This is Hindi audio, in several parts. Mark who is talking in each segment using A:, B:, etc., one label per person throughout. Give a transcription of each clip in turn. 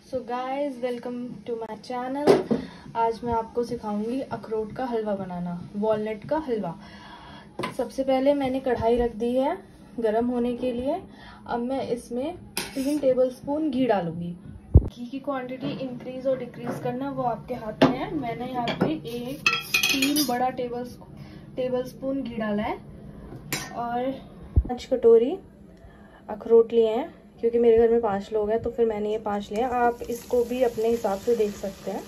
A: So guys, welcome to my channel. आज मैं आपको सिखाऊंगी अखरोट का हलवा बनाना, वॉलनट का हलवा। सबसे पहले मैंने कढ़ाई रख दी है गरम होने के लिए। अब मैं इसमें 3 टेबलस्पून घी डालूंगी। घी की क्वांटिटी इंक्रीज और डिक्रीज करना वो आपके हाथ में है। मैंने यहाँ पे 3 बड़ा टेबलस्पून घी डाला है और 5 कटोरी अखरोट लिए हैं, क्योंकि मेरे घर में 5 लोग हैं तो फिर मैंने ये 5 लिया। आप इसको भी अपने हिसाब से देख सकते हैं।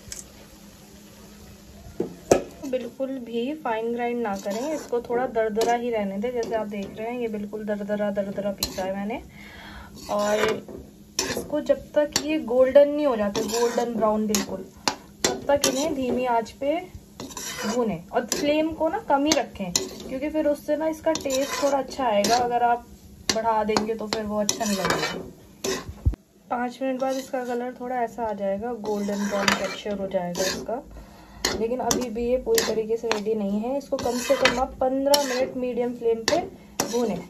A: बिल्कुल भी फाइन ग्राइंड ना करें, इसको थोड़ा दरदरा ही रहने दें। जैसे आप देख रहे हैं ये बिल्कुल दरदरा पीसा है मैंने। और इसको जब तक ये गोल्डन नहीं हो जाते, गोल्डन ब्राउन बिल्कुल, तब तक इन्हें धीमी आंच पे भूनें। और फ्लेम को ना कम ही रखें, क्योंकि फिर उससे ना इसका टेस्ट थोड़ा अच्छा आएगा। अगर आप बढ़ा देंगे तो फिर वो अच्छा नहीं लगेगा। 5 मिनट बाद इसका कलर थोड़ा ऐसा आ जाएगा, गोल्डन ब्राउन टेक्सचर हो जाएगा इसका। लेकिन अभी भी ये पूरी तरीके से रेडी नहीं है। इसको कम से कम आप 15 मिनट मीडियम फ्लेम पे भूनें।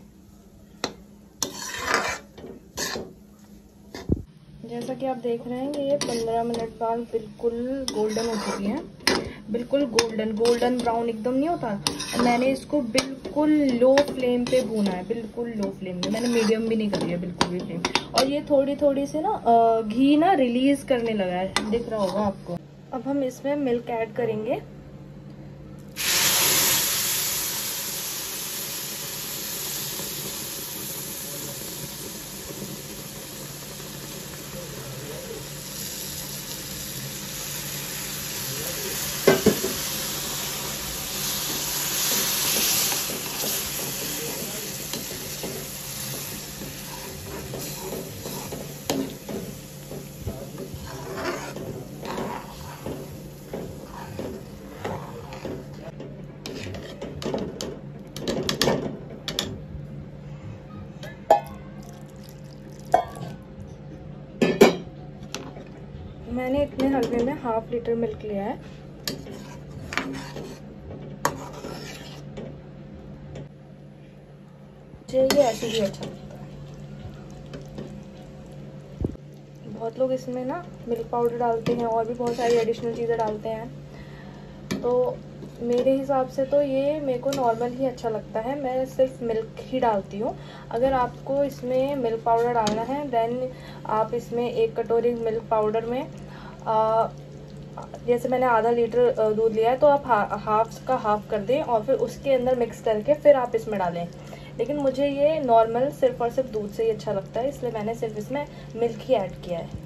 A: जैसा कि आप देख रहे हैं ये 15 मिनट बाद बिल्कुल गोल्डन हो चुकी है। बिल्कुल गोल्डन ब्राउन एकदम नहीं होता। मैंने इसको बिल्कुल लो फ्लेम पे भूना है, बिल्कुल लो फ्लेम पे। मैंने मीडियम भी नहीं करी है, बिल्कुल भी फ्लेम। और ये थोड़ी से ना घी ना रिलीज करने लगा है, दिख रहा होगा आपको। अब हम इसमें मिल्क ऐड करेंगे। मैंने इतने हलवे में 1/2 लीटर मिल्क लिया है। मुझे ये ऐसे भी अच्छा लगता है। बहुत लोग इसमें ना मिल्क पाउडर डालते हैं और भी बहुत सारी एडिशनल चीज़ें डालते हैं। तो मेरे हिसाब से तो ये मेरे को नॉर्मल ही अच्छा लगता है। मैं सिर्फ मिल्क ही डालती हूँ। अगर आपको इसमें मिल्क पाउडर डालना है देन आप इसमें 1 कटोरी मिल्क पाउडर में जैसे मैंने आधा लीटर दूध लिया है तो आप हाफ का हाफ कर दें और फिर उसके अंदर मिक्स करके फिर आप इसमें डालें। लेकिन मुझे ये नॉर्मल सिर्फ और सिर्फ दूध से ही अच्छा लगता है, इसलिए मैंने सिर्फ इसमें मिल्क ही ऐड किया है।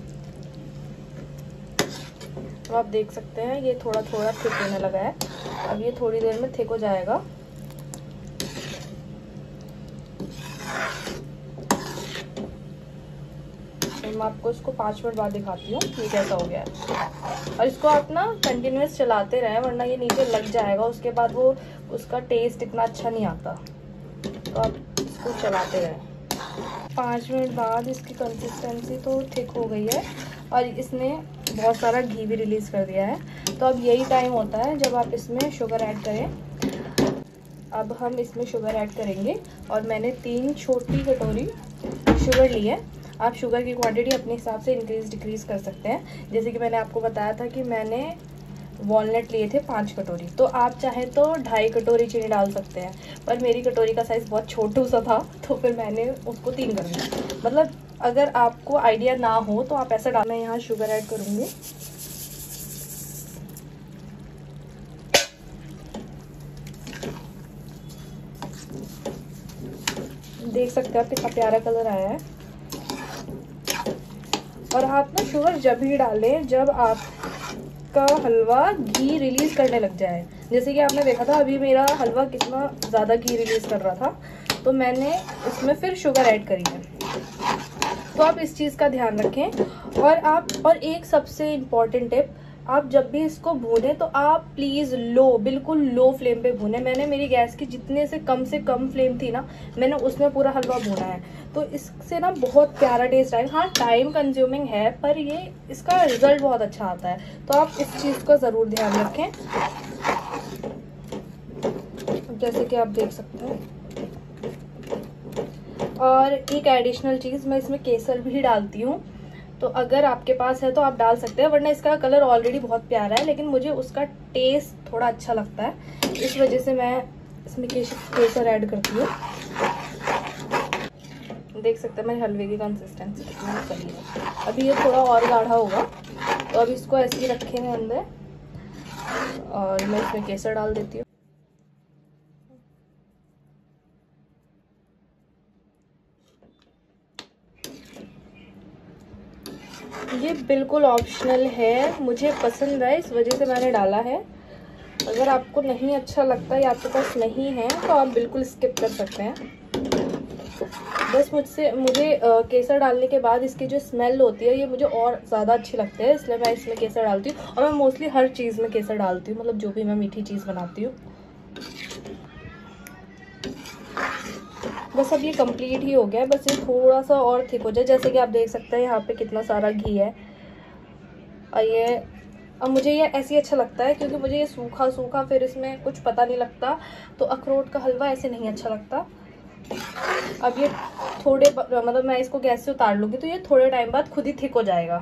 A: तो आप देख सकते हैं ये थोड़ा थिक होने लगा है। अब ये थोड़ी देर में थिक हो जाएगा। तो मैं आपको इसको 5 मिनट बाद दिखाती हूँ ये कैसा हो गया है। और इसको आप ना कंटिन्यूस चलाते रहें, वरना ये नीचे लग जाएगा। उसके बाद वो उसका टेस्ट इतना अच्छा नहीं आता। तो आप इसको चलाते रहें। 5 मिनट बाद इसकी कंसिस्टेंसी तो थिक हो गई है और इसने बहुत सारा घी भी रिलीज़ कर दिया है। तो अब यही टाइम होता है जब आप इसमें शुगर ऐड करें। अब हम इसमें शुगर ऐड करेंगे और मैंने 3 छोटी कटोरी शुगर ली है। आप शुगर की क्वांटिटी अपने हिसाब से इंक्रीज डिक्रीज कर सकते हैं। जैसे कि मैंने आपको बताया था कि मैंने वॉलनट लिए थे 5 कटोरी, तो आप चाहे तो 2.5 कटोरी चीनी डाल सकते हैं। पर मेरी कटोरी का साइज़ बहुत छोटू सा था तो फिर मैंने उसको 3 कर दिया। मतलब अगर आपको आइडिया ना हो तो आप ऐसा डाल। मैं यहाँ शुगर ऐड करूँगी। देख सकते हैं आप कितना प्यारा कलर आया है। और आप ना शुगर जब भी डालें जब आपका हलवा घी रिलीज करने लग जाए। जैसे कि आपने देखा था अभी मेरा हलवा कितना ज़्यादा घी रिलीज कर रहा था, तो मैंने इसमें फिर शुगर ऐड करी है। तो आप इस चीज़ का ध्यान रखें। और एक सबसे इम्पॉर्टेंट टिप, आप जब भी इसको भूनें तो आप प्लीज़ बिल्कुल लो फ्लेम पे भूनें। मैंने मेरी गैस की जितने से कम फ्लेम थी ना, मैंने उसमें पूरा हलवा भूना है। तो इससे ना बहुत प्यारा टेस्ट आएगा। हाँ, टाइम कंज्यूमिंग है पर ये इसका रिजल्ट बहुत अच्छा आता है। तो आप इस चीज़ का ज़रूर ध्यान रखें। जैसे कि आप देख सकते हैं। और एक एडिशनल चीज़, मैं इसमें केसर भी डालती हूँ। तो अगर आपके पास है तो आप डाल सकते हैं, वरना इसका कलर ऑलरेडी बहुत प्यारा है, लेकिन मुझे उसका टेस्ट थोड़ा अच्छा लगता है, इस वजह से मैं इसमें केसर ऐड करती हूँ। देख सकते हैं मेरे हलवे की कंसिस्टेंसी कितनी सही है। अभी ये थोड़ा और गाढ़ा होगा, तो अब इसको ऐसे ही रखे हैं अंदर और मैं इसमें केसर डाल देती हूँ। ये बिल्कुल ऑप्शनल है, मुझे पसंद है इस वजह से मैंने डाला है। अगर आपको नहीं अच्छा लगता या आपके पास नहीं है तो आप बिल्कुल स्किप कर सकते हैं। बस मुझे केसर डालने के बाद इसकी जो स्मेल होती है ये मुझे और ज़्यादा अच्छी लगती है, इसलिए मैं इसमें केसर डालती हूँ। और मैं मोस्टली हर चीज़ में केसर डालती हूँ, मतलब जो भी मैं मीठी चीज़ बनाती हूँ। बस अब ये कंप्लीट ही हो गया है, बस ये थोड़ा सा और थिक हो जाए। जैसे कि आप देख सकते हैं यहाँ पे कितना सारा घी है। और ये अब मुझे ये ऐसे ही अच्छा लगता है, क्योंकि मुझे ये सूखा सूखा फिर इसमें कुछ पता नहीं लगता, तो अखरोट का हलवा ऐसे नहीं अच्छा लगता। अब ये थोड़े मतलब मैं इसको गैस से उतार लूँगी तो ये थोड़े टाइम बाद खुद ही थिक हो जाएगा।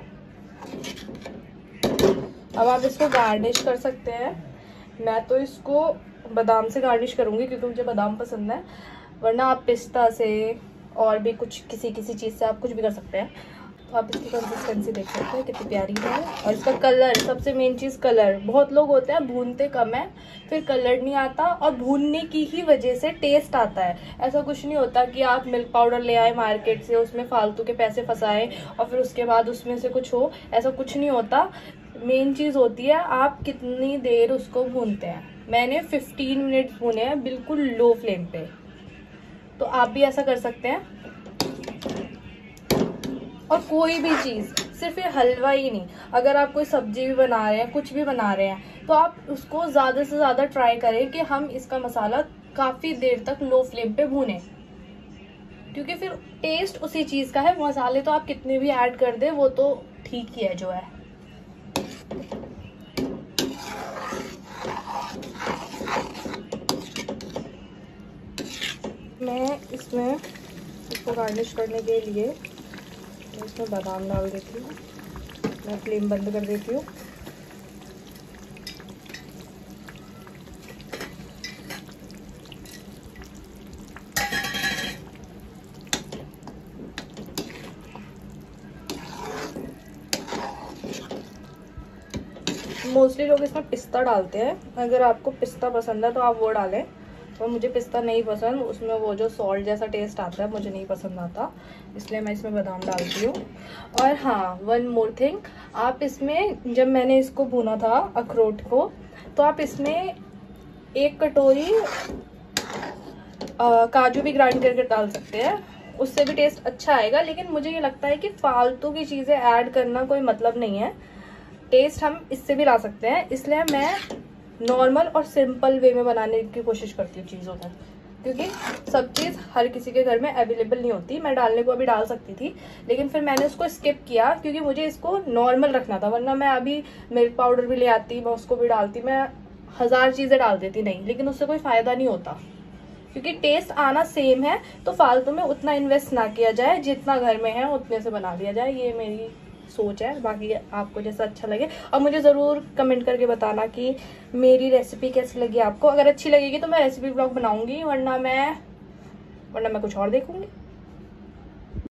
A: अब आप इसको गार्निश कर सकते हैं। मैं तो इसको बादाम से गार्निश करूँगी क्योंकि मुझे बादाम पसंद है, वरना आप पिस्ता से और भी कुछ किसी चीज़ से आप कुछ भी कर सकते हैं। तो आप इसकी कंसिस्टेंसी देख सकते हैं कितनी प्यारी है। और इसका कलर, सबसे मेन चीज़ कलर। बहुत लोग होते हैं भूनते कम है, फिर कलर नहीं आता, और भूनने की ही वजह से टेस्ट आता है। ऐसा कुछ नहीं होता कि आप मिल्क पाउडर ले आए मार्केट से, उसमें फालतू के पैसे फंसाए और फिर उसके बाद उसमें से कुछ हो, ऐसा कुछ नहीं होता। मेन चीज़ होती है आप कितनी देर उसको भूनते हैं। मैंने 15 मिनट भूने हैं बिल्कुल लो फ्लेम पे, तो आप भी ऐसा कर सकते हैं। और कोई भी चीज़, सिर्फ ये हलवा ही नहीं, अगर आप कोई सब्जी भी बना रहे हैं, कुछ भी बना रहे हैं, तो आप उसको ज़्यादा से ज़्यादा ट्राई करें कि हम इसका मसाला काफ़ी देर तक लो फ्लेम पे भूनें, क्योंकि फिर टेस्ट उसी चीज़ का है। मसाले तो आप कितने भी ऐड कर दें वो तो ठीक ही है जो है। मैं इसमें इसको गार्निश करने के लिए इसमें बादाम डाल देती हूँ। मैं फ्लेम बंद कर देती हूँ। मोस्टली लोग इसमें पिस्ता डालते हैं, अगर आपको पिस्ता पसंद है तो आप वो डालें, और मुझे पिस्ता नहीं पसंद, उसमें वो जो सॉल्ट जैसा टेस्ट आता है मुझे नहीं पसंद आता, इसलिए मैं इसमें बादाम डालती हूँ। और हाँ, वन मोर थिंग, आप इसमें, जब मैंने इसको भुना था अखरोट को, तो आप इसमें 1 कटोरी काजू भी ग्राइंड करके डाल सकते हैं, उससे भी टेस्ट अच्छा आएगा। लेकिन मुझे ये लगता है कि फालतू की चीज़ें ऐड करना कोई मतलब नहीं है, टेस्ट हम इससे भी ला सकते हैं, इसलिए मैं नॉर्मल और सिंपल वे में बनाने की कोशिश करती हूँ चीज़ों को, क्योंकि सब चीज़ हर किसी के घर में अवेलेबल नहीं होती। मैं डालने को अभी डाल सकती थी, लेकिन फिर मैंने उसको स्किप किया क्योंकि मुझे इसको नॉर्मल रखना था, वरना मैं अभी मिल्क पाउडर भी ले आती, मैं उसको भी डालती, मैं 1000 चीज़ें डाल देती, नहीं, लेकिन उससे कोई फ़ायदा नहीं होता, क्योंकि टेस्ट आना सेम है। तो फालतू में उतना इन्वेस्ट ना किया जाए, जितना घर में है उतने से बना लिया जाए, ये मेरी सोच है। बाकी आपको जैसा अच्छा लगे, और मुझे ज़रूर कमेंट करके बताना कि मेरी रेसिपी कैसी लगी आपको। अगर अच्छी लगेगी तो मैं रेसिपी ब्लॉग बनाऊंगी, वरना मैं कुछ और देखूंगी।